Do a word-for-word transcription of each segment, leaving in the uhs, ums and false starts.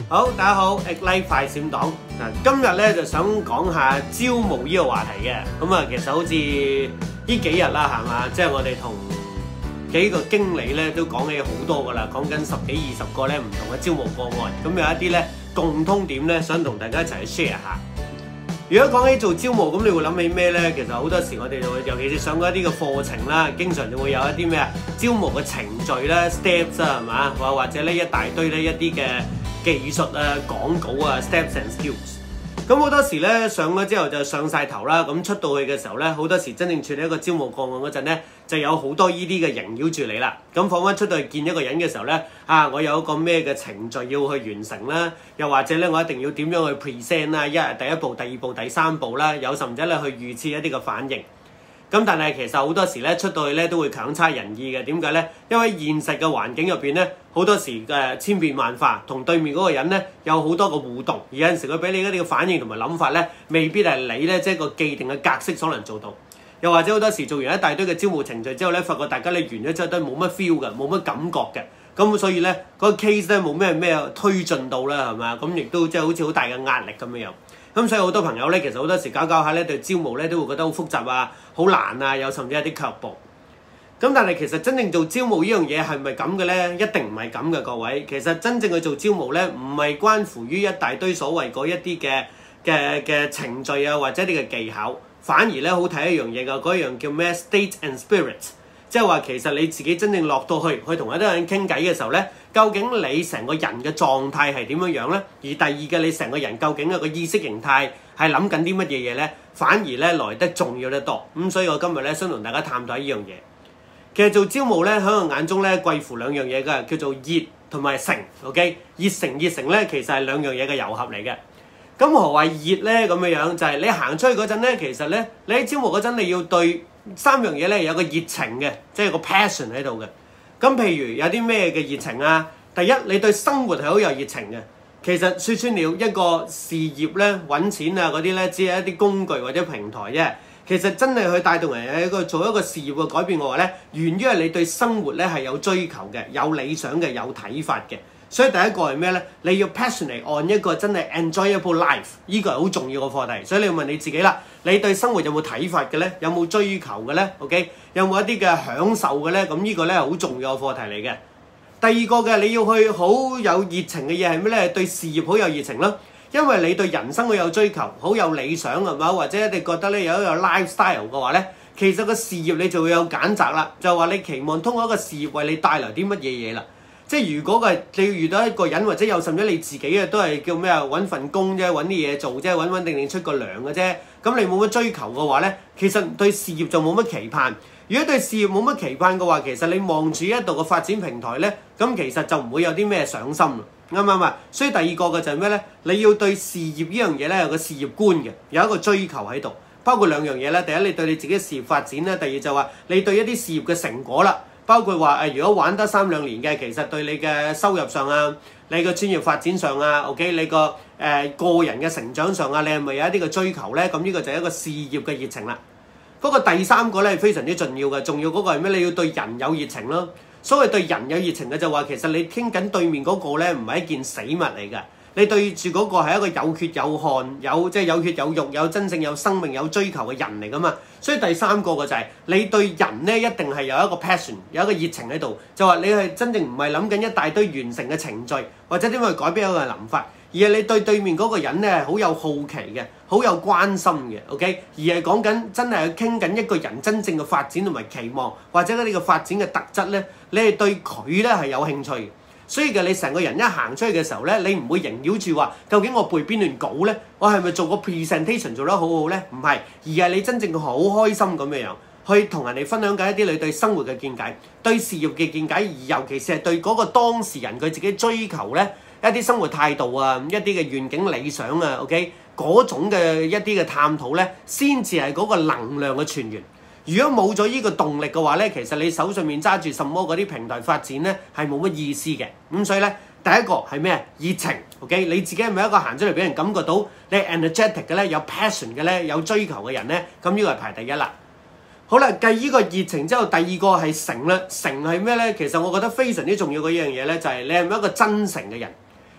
好，大家好 ，Ignite 快閃黨嗱，今日咧就想講下招募呢個話題嘅。咁啊，其實好似呢幾日啦，係嘛，即係我哋同幾個經理咧都講起好多噶啦，講緊十幾二十個咧唔同嘅招募個案。咁有一啲咧共通點咧，想同大家一齊去 share 下。如果講起做招募，咁你會諗起咩咧？其實好多時我哋就會，尤其是上嗰一啲嘅課程啦，經常就會有一啲咩啊招募嘅程序啦 ，steps 啊，係嘛，或或者呢一大堆呢一啲嘅技術啊、講稿啊 ，steps and skills。咁好多時咧上咗之後就上晒頭啦，咁出到去嘅時候咧，好多時真正處理一個招募個案嗰陣咧，就有好多依啲嘅縈繞住你啦。咁彷彿出到去見一個人嘅時候咧，啊，我有一個咩嘅程序要去完成啦，又或者咧我一定要點樣去 present 啦，一係第一步、第二步、第三步啦，有甚至咧去預設一啲嘅反應。咁但係其實好多時咧出到去咧都會強差人意嘅，點解咧？因為現實嘅環境入邊咧，好多時嘅千變萬化，同對面嗰個人咧有好多個互動，而有陣時佢俾你嗰啲嘅反應同埋諗法咧，未必係你咧即係個既定嘅格式所能做到。又或者好多時做完一大堆嘅招募程序之後咧，發覺大家你完咗之後都冇乜 feel 嘅，冇乜感覺嘅，咁所以咧嗰個 case 咧冇咩咩推進到啦，係嘛？咁亦都即係好似好大嘅壓力咁樣樣。咁所以好多朋友咧，其實好多時搞搞下咧，對招募咧都會覺得好複雜啊，好難啊，有甚至有啲卻步。咁但係其實真正做招募呢樣嘢係咪咁嘅咧？一定唔係咁嘅，各位。其實真正去做招募咧，唔係關乎於一大堆所謂嗰一啲嘅嘅嘅程序啊，或者啲嘅技巧，反而咧好睇一樣嘢㗎，嗰樣叫咩 state and spirit。即係話其實你自己真正落到去，去同一啲人傾偈嘅時候咧，究竟你成個人嘅狀態係點樣樣咧？而第二嘅你成個人究竟個意識形態係諗緊啲乜嘢嘢咧？反而咧來得重要得多。咁所以我今日咧想同大家探討呢樣嘢。其實做招募咧喺我眼中咧貴乎兩樣嘢㗎，叫做熱同埋誠。OK， 熱誠熱誠咧其實係兩樣嘢嘅糅合嚟嘅。咁何謂熱咧？咁樣樣就係、是、你行出去嗰陣咧，其實咧你喺招募嗰陣你要對三樣嘢咧有個熱情嘅，即係有個 passion 喺度嘅。咁譬如有啲咩嘅熱情啊？第一，你對生活係好有熱情嘅。其實説穿了一個事業咧揾錢啊嗰啲咧，只係一啲工具或者平台啫。其實真係去帶動人喺一個做一個事業嘅改變嘅話咧，源於係你對生活咧係有追求嘅、有理想嘅、有睇法嘅。所以第一個係咩咧？你要 passionate on 一個真係 enjoyable life， 呢個係好重要嘅課題。所以你要問你自己啦，你對生活有冇睇法嘅咧？有冇追求嘅咧 ？OK， 有冇一啲嘅享受嘅咧？咁呢個咧係好重要嘅課題嚟嘅。第二個嘅你要去好有熱情嘅嘢係咩咧？對事業好有熱情咯，因為你對人生好有追求，好有理想係嘛？或者你覺得咧有一個 lifestyle 嘅話咧，其實個事業你就會有揀擇啦，就話你期望通過一個事業為你帶來啲乜嘢嘢啦。即係如果係你要遇到一個人或者有甚至你自己啊，都係叫咩啊？揾份工啫，揾啲嘢做啫，穩穩定定出個糧嘅啫。咁你冇乜追求嘅話咧，其實對事業就冇乜期盼。如果對事業冇乜期盼嘅話，其實你望住一度嘅發展平台咧，咁其實就唔會有啲咩上心啦，啱唔啱啊？所以第二個嘅就係咩咧？你要對事業呢樣嘢咧有個事業觀嘅，有一個追求喺度，包括兩樣嘢啦。第一，你對你自己嘅事業發展啦；第二就話你對一啲事業嘅成果啦。包括話誒，如果玩得三兩年嘅，其實對你嘅收入上啊，你嘅專業發展上啊 ，OK， 你個誒、呃、個人嘅成長上啊，你係咪有一啲嘅追求咧？咁呢個就係一個事業嘅熱情啦。不過第三個咧係非常之重要嘅，重要嗰個係咩？你要對人有熱情咯。所謂對人有熱情嘅就話，其實你傾緊對面嗰個咧唔係一件死物嚟㗎。你對住嗰個係一個有血有汗、有即係有血有肉、有真正有生命、有追求嘅人嚟㗎嘛。所以第三個嘅就係、是、你對人咧一定係有一個 passion， 有一個熱情喺度，就話你係真正唔係諗緊一大堆完成嘅程序，或者點去改變一個諗法，而係你對對面嗰個人咧係好有好奇嘅，好有關心嘅 ，OK， 而係講緊真係傾緊一個人真正嘅發展同埋期望，或者呢個發展嘅特質咧，你係對佢咧係有興趣嘅。所以嘅你成個人一行出去嘅時候咧，你唔會縈繞住話究竟我背邊段稿咧，我係咪做個 presentation 做得好好咧？唔係，而係你真正好開心咁樣樣去同人哋分享緊一啲你對生活嘅見解、對事業嘅見解，而尤其是係對嗰個當事人佢自己追求咧一啲生活態度啊、一啲嘅願景理想啊 ，OK 嗰種嘅一啲嘅探討咧，先至係嗰個能量嘅泉源。如果冇咗呢個動力嘅話咧，其實你手上面揸住什麼嗰啲平台發展咧，係冇乜意思嘅。咁所以咧，第一個係咩？熱情 ，OK？ 你自己係咪一個行出嚟俾人感覺到你 energetic 嘅咧，有 passion 嘅咧，有追求嘅人咧？咁呢個係排第一啦。好啦，繼呢個熱情之後，第二個係誠啦。誠係咩咧？其實我覺得非常之重要嘅一樣嘢咧，就係你係咪一個真誠嘅人？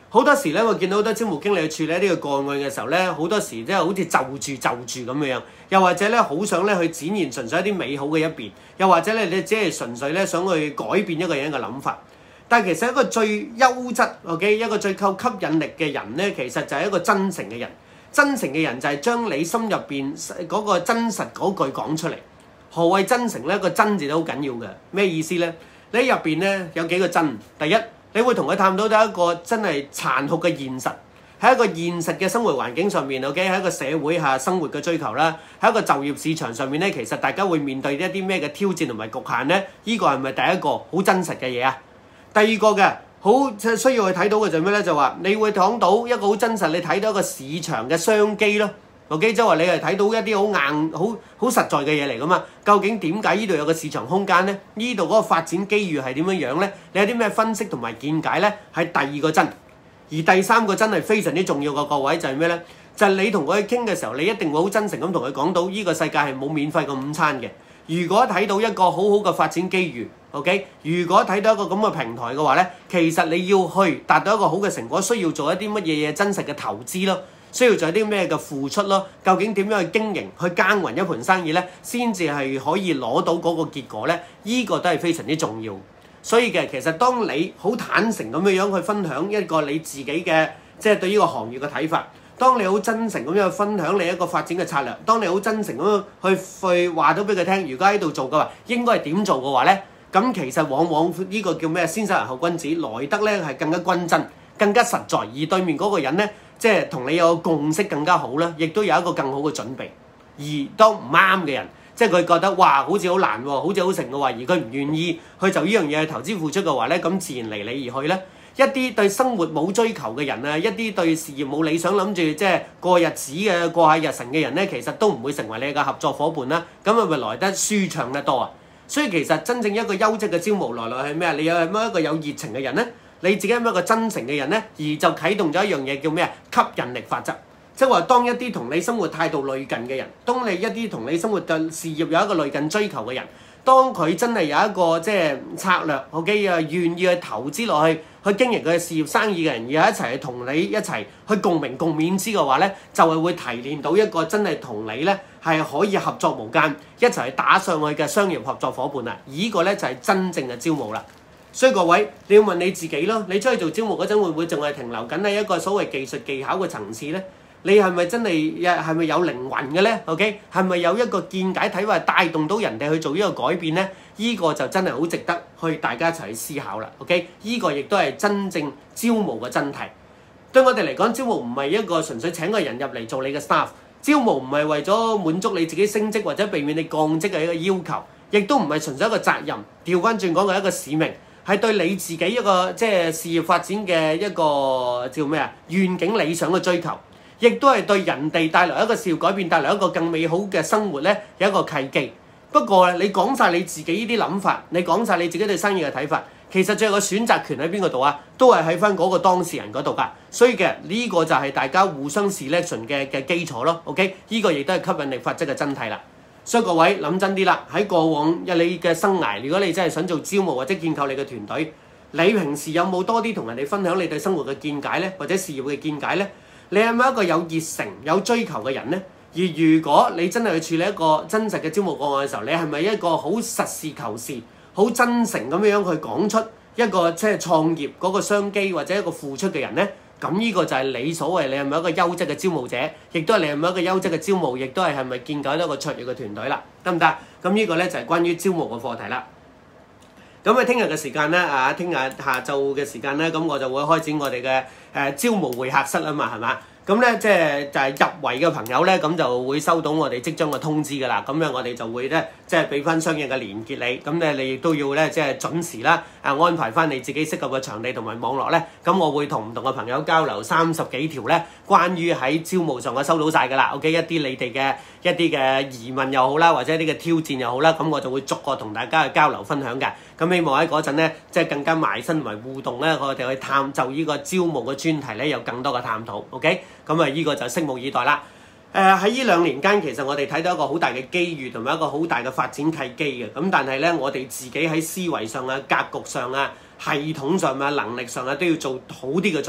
好多時咧，我見到好多招募經理去處理呢個個案嘅時候咧，好多時即係好似就住就住咁樣，又或者咧好想咧去展現純粹一啲美好嘅一邊，又或者咧你只係純粹咧想去改變一個人嘅諗法。但係其實一個最優質 OK 一個最夠吸引力嘅人咧，其實就係一個真誠嘅人。真誠嘅人就係將你心入邊嗰個真實嗰句講出嚟。何謂真誠咧？個真字都好緊要嘅。咩意思咧？你入邊咧有幾個真？第一，你會同佢探討到一個真係殘酷嘅現實，喺一個現實嘅生活環境上面 OK 喺一個社會下生活嘅追求啦，喺一個就業市場上面咧，其實大家會面對一啲咩嘅挑戰同埋局限咧？呢個係咪第一個好真實嘅嘢啊？第二個嘅好即係需要去睇到嘅就係咩咧？就話你會講到一個好真實，你睇到一個市場嘅商機咯。OK，即係話你係睇到一啲好硬、好好實在嘅嘢嚟噶嘛？究竟點解呢度有個市場空間咧？呢度嗰個發展機遇係點樣樣咧？你有啲咩分析同埋見解咧？係第二個真，而第三個真係非常之重要嘅各位就係咩咧？就係你同佢傾嘅時候，你一定會好真誠咁同佢講到呢個世界係冇免費嘅午餐嘅。如果睇到一個好好嘅發展機遇 ，OK， 如果睇到一個咁嘅平台嘅話咧，其實你要去達到一個好嘅成果，需要做一啲乜嘢嘢真實嘅投資咯。需要做啲咩嘅付出咯？究竟點樣去經營、去耕耘一盤生意咧，先至係可以攞到嗰個結果咧？依、這個都係非常之重要。所以嘅其實當你好坦誠咁樣樣去分享一個你自己嘅即係對呢個行業嘅睇法，當你好真誠咁樣去分享你一個發展嘅策略，當你好真誠咁樣去去話到俾佢聽，如果喺度做嘅話，應該係點做嘅話咧，咁其實往往呢個叫咩？先手人後君子，來得咧係更加均真、更加實在，而對面嗰個人咧。即係同你有共識更加好啦，亦都有一個更好嘅準備。而當唔啱嘅人，即係佢覺得哇，好似好難喎，好似好成嘅話，而佢唔願意去就呢樣嘢去投資付出嘅話咧，咁自然離你而去咧。一啲對生活冇追求嘅人啊，一啲對事業冇理想諗住即係過日子嘅過下日神嘅人咧，其實都唔會成為你嘅合作伙伴啦。咁係咪來得舒暢得多啊？所以其實真正一個優質嘅招募來來係咩啊？你有係乜一個有熱情嘅人咧？你自己係咪一個真誠嘅人咧？而就啟動咗一樣嘢叫咩啊？吸引力法則，即係話當一啲同你生活態度類近嘅人，當你一啲同你生活嘅事業有一個類近追求嘅人，當佢真係有一個即係策略 ，OK 啊，願意去投資落去去經營佢嘅事業生意嘅人，而一齊同你一齊去共鳴共勉之嘅話咧，就係會提煉到一個真係同你咧係可以合作無間，一齊去打上去嘅商業合作伙伴啊！而呢個咧就係真正嘅招募啦。所以各位，你要問你自己咯，你出去做招募嗰陣會唔會淨係停留緊喺一個所謂技術技巧嘅層次咧？你係咪真係係咪有靈魂嘅咧 ？OK， 係咪有一個見解睇法帶動到人哋去做呢個改變咧？呢個就真係好值得去大家一齊去思考啦。OK， 呢個亦都係真正招募嘅真諦。對我哋嚟講，招募唔係一個純粹請個人入嚟做你嘅 staff， 招募唔係為咗滿足你自己升職或者避免你降職嘅一個要求，亦都唔係純粹一個責任。調翻轉講嘅一個使命。係對你自己一個即係事業發展嘅一個叫咩啊？願景理想嘅追求，亦都係對人哋帶來一個事業改變，帶來一個更美好嘅生活咧，有一個契機。不過你講晒你自己呢啲諗法，你講晒你自己對生意嘅睇法，其實最後個選擇權喺邊個度啊？都係喺翻嗰個當事人嗰度㗎。所以嘅呢個就係大家互相 selection 嘅嘅基礎咯。OK， 呢個亦都係吸引力法則嘅真諦啦。所以各位諗真啲啦，喺過往嘅你嘅生涯，如果你真係想做招募或者建構你嘅團隊，你平時有冇多啲同人哋分享你對生活嘅見解咧，或者事業嘅見解咧？你係咪一個有熱誠、有追求嘅人咧？而如果你真係去處理一個真實嘅招募個案嘅時候，你係咪一個好實事求是、好真誠咁樣去講出一個即係創業嗰個商機或者一個付出嘅人咧？咁呢個就係你所謂你係咪一個優質嘅招募者，亦都係你係咪一個優質嘅招募，亦都係係咪建構一個卓越嘅團隊啦？得唔得？咁呢個咧就係關於招募嘅課題啦。咁喺聽日嘅時間咧，啊，聽日下晝嘅時間咧，咁我就會開展我哋嘅誒招募會客室啊嘛，係嘛？咁咧即係就係入圍嘅朋友咧，咁就會收到我哋即將嘅通知㗎啦。咁樣我哋就會咧即係俾翻相應嘅連結你。咁咧你亦都要咧即係準時啦，啊安排翻你自己適合嘅場地同埋網絡咧。咁我會同唔同嘅朋友交流三十幾條咧，關於喺招募上我收到晒㗎啦。OK， 一啲你哋嘅一啲嘅疑問又好啦，或者一啲嘅挑戰又好啦，咁我就會逐個同大家去交流分享嘅。咁希望喺嗰陣咧，即係更加埋身為互動咧，我哋去探就呢個招募嘅專題咧，有更多嘅探討。OK。咁啊，呢個就拭目以待啦。誒喺呢兩年間，其實我哋睇到一個好大嘅機遇同埋一個好大嘅發展契機嘅。咁但係咧，我哋自己喺思維上啊、格局上啊、系統上啊、能力上啊，都要做好啲嘅準備。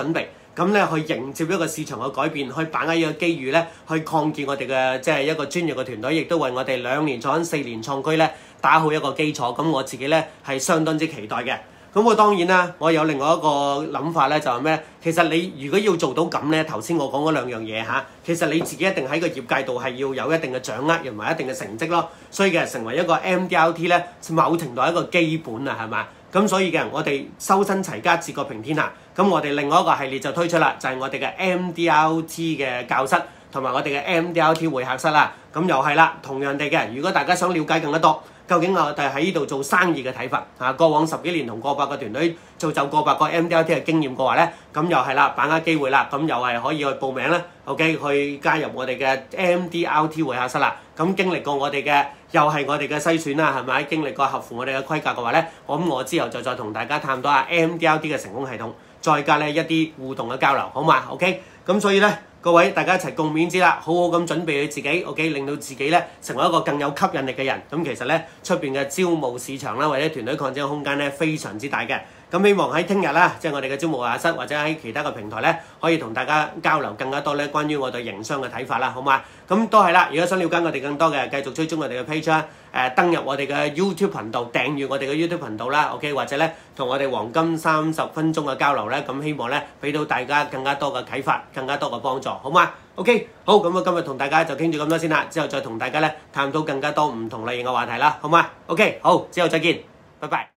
咁咧去迎接一個市場嘅改變，去把握呢個機遇咧，去擴建我哋嘅即係一個專業嘅團隊，亦都為我哋兩年創新四年創區咧打好一個基礎。咁我自己咧係相當之期待嘅。咁我當然啦，我有另外一個諗法咧，就係咩？其實你如果要做到咁咧，頭先我講嗰兩樣嘢嚇，其實你自己一定喺個業界度係要有一定嘅掌握，同埋一定嘅成績咯。所以嘅成為一個 M D R T 咧，某程度係一個基本啊，係嘛？咁所以嘅我哋修身齊家治國平天下。咁我哋另外一個系列就推出啦，就係、是、我哋嘅 M D R T 嘅教室同埋我哋嘅 M D R T 會客室啦。咁又係啦，同樣地嘅，如果大家想了解更加多，究竟我哋喺呢度做生意嘅睇法嚇，過往十幾年同過百個團隊做就過百個 M D R T 嘅經驗嘅話咧，咁又係啦，把握機會啦，咁又係可以去報名啦 ，OK， 去加入我哋嘅 M D R T 會客室啦。咁經歷過我哋嘅，又係我哋嘅篩選啦，係咪？經歷過合乎我哋嘅規格嘅話咧，咁我之後就再同大家探討下 M D R T 嘅成功系統，再加咧一啲互動嘅交流，好嘛 ？OK， 咁所以咧。各位大家一齊共勉之啦，好好咁準備自己 ，OK， 令到自己咧成為一個更有吸引力嘅人。咁其實咧出邊嘅招募市場啦，或者團隊擴展嘅空間咧非常之大嘅。咁希望喺聽日啦，即係我哋嘅招募會客室或者喺其他嘅平台咧，可以同大家交流更加多咧關於我對營商嘅睇法啦，好嘛？咁都係啦，如果想了解我哋更多嘅，繼續追蹤我哋嘅 page 啦，誒登入我哋嘅 YouTube 頻道，訂閱我哋嘅 YouTube 頻道啦 ，OK， 或者咧同我哋黃金三十分鐘嘅交流咧，咁希望咧俾到大家更加多嘅啟發，更加多嘅幫助，好嘛 ？OK， 好，咁我今日同大家就傾住咁多先啦，之後再同大家咧探討更加多唔同類型嘅話題啦，好嘛 ？OK， 好，之後再見，拜拜。